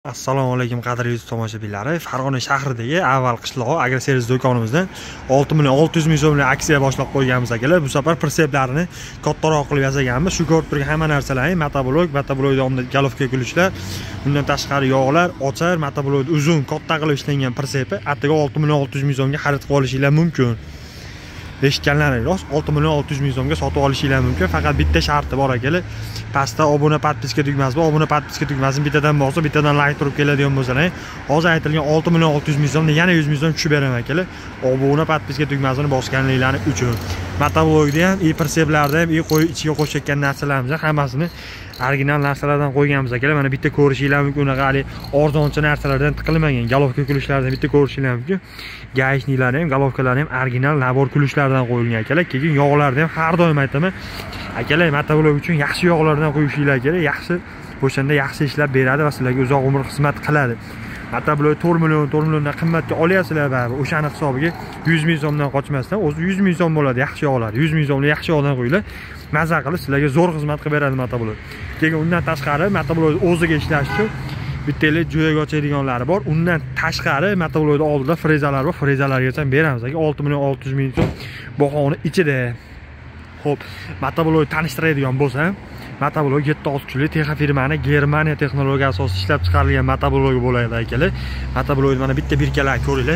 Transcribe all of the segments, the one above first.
Assalomu alaykum qadrli tomoshabinlar. Farg'ona shahridagi avval qishlog'i agroservis do'konimizdan 6.600.000 so'mlik aksiya boshlab qo'yganmiz akalar. Bu safar pritseplarni kattaroq qilib yasaganmiz. Shu ko'rib turgan hamma narsalarni motoblok davomida galovka kulishlar, bundan tashqari yog'lar, ochar, motoblok uzun, katta qilib ishlangan pritsepi attiga 6.600.000 so'mga xarid qilib olishingiz mumkin. Eshitganlaringiz rost, 6.600.000 so'mga sotib olishingiz mumkin. Faqat bitta sharti bor akalar. Pastda obuna podpiska tugmasi bor. Obuna podpiska tugmasini bittadan bosib, bittadan like turib keladigan bo'lsalar, hozir aytilgan 6.600.000 so'mni yana 100.000 so'm tushib beraman akalar. Obuna podpiska tugmasini bosganliklarini uchun. Motoblokda ham, pritseplarda ham, qo'y ichiga qo'shayotgan narsalarimiz hammasini original narsalardan qo'yganmiz akalar. Mana bitta ko'rishingiz mumkin, unaqa hali arzoncha narsalardan tiqilmagan. Galovka kulishlardan bitta ko'rishingiz mumkin. Gaishnilar ham, galovkalar ham original nabor kulishlardan qo'yilgan akalar. Keyin yog'larni ham har doim aytaman, akalar motoblok uchun yaxshi yog'lardan qo'yishinglar kerak. Yaxshi o'shanda yaxshi ishlab beradi va sizlarga uzoq umr xizmat qiladi. Motoblok 4 milliondan qimmatga olyapsizlar baribir. O'shani hisobiga 100.000 so'mdan qochmasdan o'zi 100.000 so'm bo'ladi yaxshi yog'lar. 100.000 so'mlik yaxshi yog'dan qo'yinglar. Maza qilib sizlarga zo'r xizmat qilib beradi motoblok. Keyin undan tashqari motoblok o'ziga ishlash uchun bittalik jo'yaga ochadiganlari bor. Undan tashqari motoblokda oldida frezalar bor. Frezalargacha beramiz. 6.600.000 so'm bahoni ichida. Xo'p, motoblok tanishtiradigan bo'lsam, motoblok 7 kuchli Texa firmani Germaniya texnologiyasi asosida ishlab chiqarilgan motoblok bo'ladi akalar. Motoblok mana bitta birkalar ko'ringlar.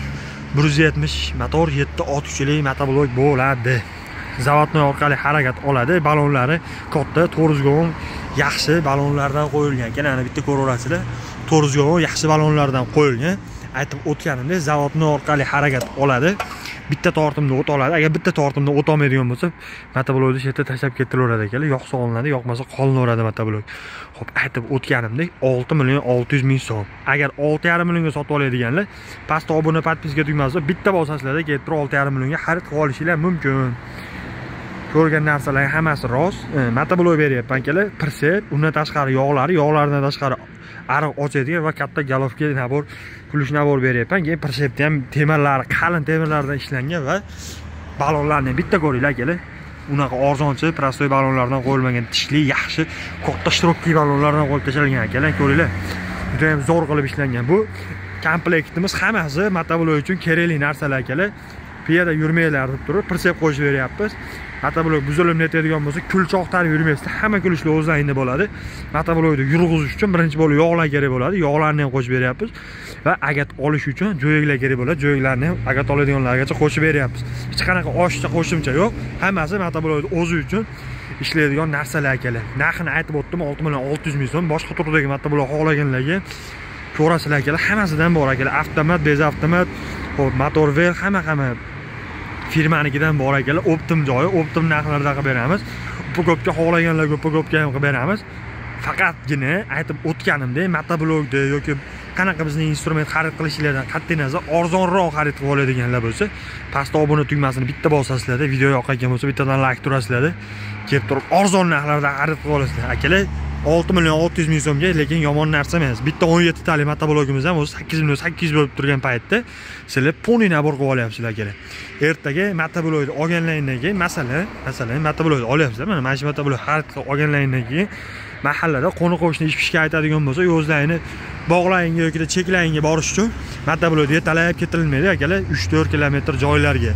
170 motor 7 kuchli motoblok bo'ladi. Zavodnoy orqali harakat oladi. Balonlari katta, to'rizgon yaxshi balonlardan qo'yilgan ekan. Ana bitta ko'raverasizlar. To'rizgon yaxshi balonlardan qo'yilgan. Aytib o'tganimda zavodnoy orqali harakat oladi. Bitta tortimda o't oladi. Agar bitta tortimda o't olmaydigan bo'lsa, motoblokni shu yerda tashlab ketaveradi akalar. Yoqsa olinadi, yoqmasa qolinaveradi motoblok. Xo'p, aytib o'tganimdek 6.600.000 so'm. Agar 6.5 millionga sotib oladiganlar, pastda obuna podpiska tugmasi bitta bosasizlarda kelib turib 6.5 millionga xarid qilib olishingiz mumkin. Ko'rgan narsalar hammasi rost. Motoblok beryapman akalar. Pritsep, undan tashqari yog'lardan tashqari ariq ochadigan va katta galovka nabor, kulish nabor beryapman. Keyin pritsepda ham temirlari qalin temirlardan ishlangan va balonlarni bitta ko'ringlar akalar. Unaqa arzonchi, prostoy balonlardan qo'yilmagan, tishli, yaxshi, katta shtrokli balonlardan qo'yib tashlangan akalar. Ko'ringlar. Juda ham zo'r qilib ishlangan. Bu komplektimiz hammasi motoblok uchun kerakli narsalar akalar. Piyoda yurmanglar deb turib pritsep qo'yib beryapmiz. Motoblok buzilib netadigan bo'lsa, kulchoqlar yurmaysizlar. Hamma kulishlar o'zingizda bo'ladi. Motoblokni yurg'izish uchun birinchi bo'lib yog'lar kerak bo'ladi. Yog'larni ham qo'shib beryapmiz va agat olish uchun jo'yaklar kerak bo'ladi. Jo'yaklarni ham agat oladiganlargacha qo'shib beryapmiz. Hech qanaqa oshcha qo'shimcha yo'q. Hammasi motoblokni o'zi uchun ishlaydigan narsalar akalar. Narxini aytib o'tdim, 6.600.000 so'm. Boshqa turdagi motoblok xohlaganlarga ko'rasizlar akalar. Hammasidan bor akalar. Avtomat, bezavtomat, xo'p, motor vel hamma firmanikidan bor akalar. Optim joyi, optim narxlarda qilib beramiz. Upagopga xohlaganlarga upagopga ham qilib beramiz. Faqatgina aytib o'tganimdek motoblokda yoki qanaqa bizning instrument xarid qilishinglardan qat'iy nazar arzonroq xarid qilib oladiganlar bo'lsa, pastda obuna tugmasini bitta bosasizlarda, video yoqqan bo'lsa bittadan like turasizlarda, kelib turib arzon narxlarda xarid qilib olasizlar. Akalar 6.600.000 so'mga, lekin yomon narsa emas. Bitta 17 tali motoblokimiz ham o'zi 8.800 bo'lib turgan paytda sizlar poni nabor qilib olyapsizlar akalar. Ertaga motoblokni olganlaringdan keyin, masalan, motoblokni olyapsizlar. Mana shu motoblok xarid qilib olganlaringdan keyin mahallada qo'ni-qo'shni ish-pishga aytadigan bo'lsa, o'zlarini bog'laringga yoki cheklaringga borish uchun motoblokni yetalab ketilmaydi akalar, 3-4 kilometr joylarga.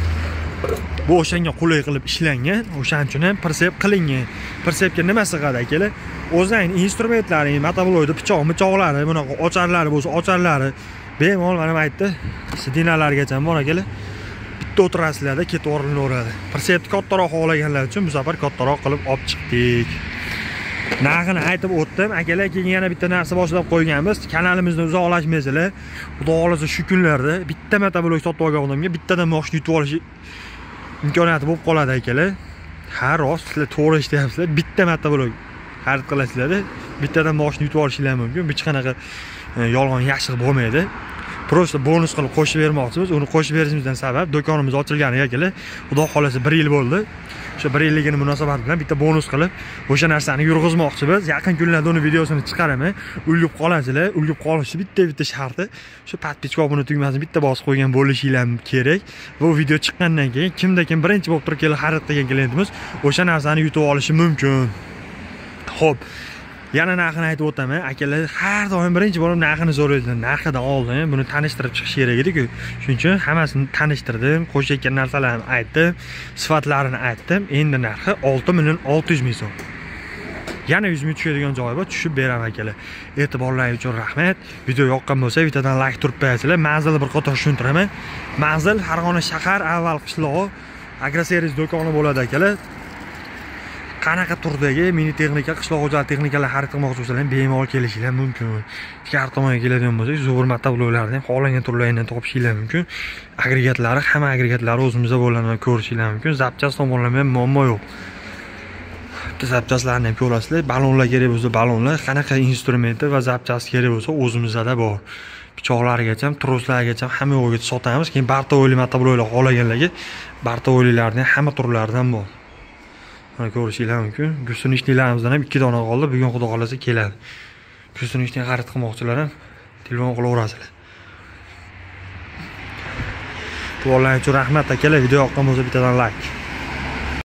Bu o'shanga qulay qilib ishlangan, o'shaning uchun ham pritsep qilingan. Pritsepga nima sig'adi akalar? O'zingizning instrumentlaring, motoblokda pichoq-michoqlari, bunaqa ocharlari bo'lsa, ocharlari bemalol mana bu yerda sidinalargacha bor akalar. Bitta o'tirasizlarda ketib o'rinaveradi. Pritsepni kattaroq xohlaganlar uchun bu safar kattaroq qilib olib chiqdik. Narxini aytib o'tdim. Akalar, keyin yana bitta narsa boshlab qo'yganmiz. Kanalimizdan uzoqlashmaysizlar. Xudo xolasa shu kunlarda bitta motoblok sotib olgan odamga bittadan moshina yutib olish imkoniyati bo'lib qoladi akalar. Ha, rost, sizlar to'g'ri eshityapsizlar. Bitta motoblok xarid qilasizlar, bittadan moshina yutib olishingiz mumkin. Hech qanaqa yolg'on yashiq bo'lmaydi. Prosta bonus qilib qo'shib bermoqchimiz. Uni qo'shib berishimizdan sabab do'konimiz ochilganiga akalar. Xudo xolasa 1 yil bo'ldi. O'sha 1 yilligini munosabat bilan bitta bonus qilib o'sha narsani yurg'izmoqchimiz. Yaqin kunlarda uni videosini chiqaraman. Ulgib qolasizlar. Ulgib qolishi bitta sharti shu podpiska obuna tugmasini bitta bosib qo'ygan bo'lishinglar kerak. Bu video chiqqandan keyin kimda-kim birinchi bo'lib turib kelib xarid qilgan klientimiz o'sha narsani yutib olishi mumkin. Xo'p, Yana narxini aytib o'taman. Akalar har doim birinchi bo'lib narxini so'raydilar. Narxidan oldin buni tanishtirib chiqish kerak edi-ku. Shuning uchun hammasini tanishtirdim, qo'shayotgan narsalarni aytdim, sifatlarini aytdim. Endi narxi 6.600.000 so'm. Yana 100.000 tushadigan joyi bor, tushib beraman akalar. E'tiborlaringiz uchun rahmat. Video yoqqan bo'lsa, videodan like turib qo'yasizlar. Manzilni bir qator tushuntiraman. Manzil Farg'ona shahar avval qishlog'i agroservis do'koni bo'ladi akalar. Qanaqa turdagi mini texnika, qishloq xo'jalik texnikalar xarid qilmoqchi bo'lsangiz, bemalol kelishingiz mumkin. Har tomonga keladigan bo'lsangiz, zo'r matoblarni ham xohlagan turlardan topishingiz mumkin. Agregatlari, hamma agregatlari o'zimizda bo'lganini ko'rishingiz mumkin. Zapchast tomonlama ham muammo yo'q. Bitta zapchastlarni ham ko'rasizlar. Balonlar kerak bo'lsa, balonlar, qanaqa instrumenti va zapchast kerak bo'lsa, o'zimizda bor. Pichoqlargacha ham, troslargacha ham hamma yo'g'iga sotamiz. Keyin bartovoyli matoblar xohlaganlarga bartovoylilarning hamma turlaridan bor. Mana ko'rishingiz mumkin. Gusunishnilarimizdan ham 2 dona qoldi. Bugun xudo xolasa keladi. Gusunishni xarid qilmoqchilar ham telefon qilaverasizlar. E'tiborlaringiz uchun rahmat akalar. Video yoqqan bo'lsa bittadan like.